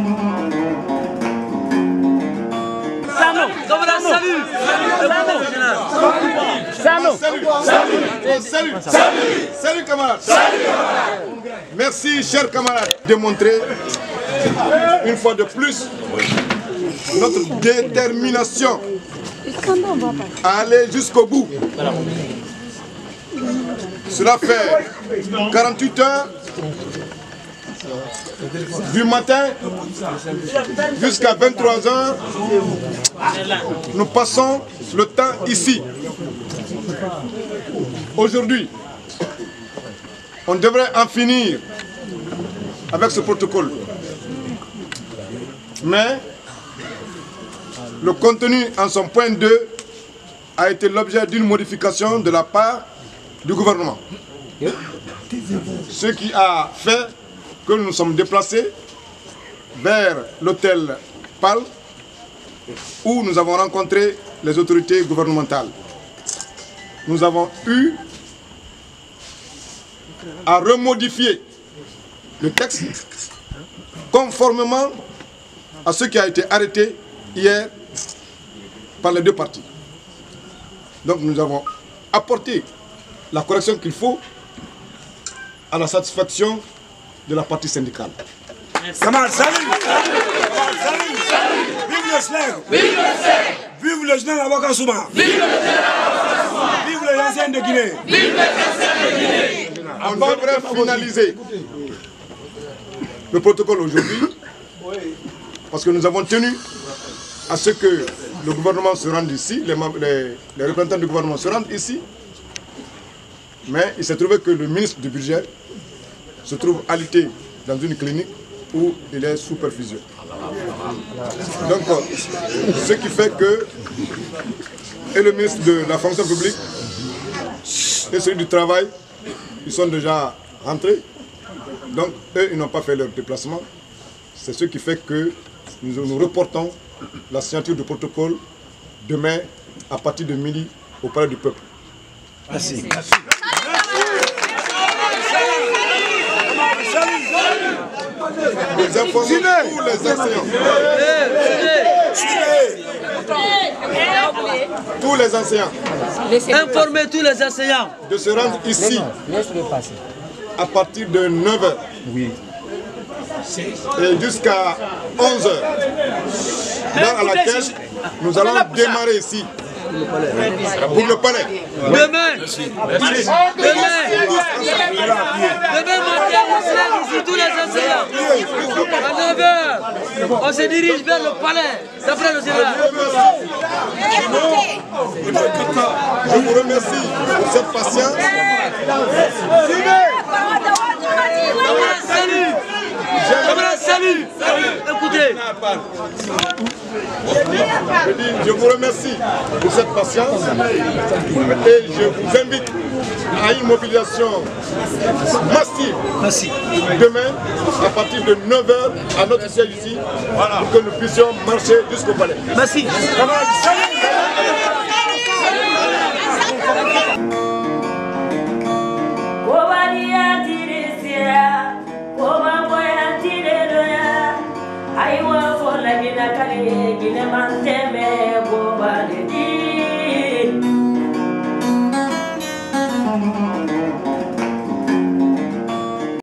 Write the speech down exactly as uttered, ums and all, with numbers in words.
Salut, salut, salut, salut, salut camarades. Merci chers camarades de montrer une fois de plus notre détermination à aller jusqu'au bout. Cela fait quarante-huit heures du matin jusqu'à vingt-trois heures. Nous passons le temps ici. Aujourd'hui, on devrait en finir avec ce protocole. Mais le contenu en son point deux a été l'objet d'une modification de la part du gouvernement. Ce qui a fait que nous nous sommes déplacés vers l'hôtel Pal où nous avons rencontré les autorités gouvernementales. Nous avons eu à remodifier le texte conformément à ce qui a été arrêté hier par les deux parties. Donc nous avons apporté la correction qu'il faut à la satisfaction de la partie syndicale. Kamal, salut! Salut! Vive le Sleg! Vive le Sleg! Vive le général Ouakassouma! Vive le général Ouakassouma! Vive les anciens de Guinée! Vive les anciens de Guinée! On devrait finaliser le protocole aujourd'hui parce que nous avons tenu à ce que le gouvernement se rende ici, les, les, les représentants du gouvernement se rendent ici, mais il s'est trouvé que le ministre du budget se trouve alité dans une clinique où il est sous perfusion. Donc, ce qui fait que et le ministre de la fonction publique et celui du travail, ils sont déjà rentrés. Donc, eux, ils n'ont pas fait leur déplacement. C'est ce qui fait que nous, nous reportons la signature du protocole demain à partir de midi au Palais du Peuple. Merci. Nous informons tous les enseignants. Tous les enseignants. Informez tous les enseignants de se rendre ici à partir de neuf heures. Oui. Et jusqu'à onze heures. L'heure à laquelle nous allons démarrer ici. Pour le palais. Demain, demain, demain matin, on se lève ici tous les enseignants. À neuf heures, on se dirige vers le palais, d'après le général. Je vous remercie pour cette patience. Salut! Salut! Écoutez! Je dis, je vous remercie pour cette patience et je vous invite à une mobilisation massive Merci. demain à partir de neuf heures à notre siège ici pour que nous puissions marcher jusqu'au palais. Merci. Aiwa for la gina kali gina manteme go baledi.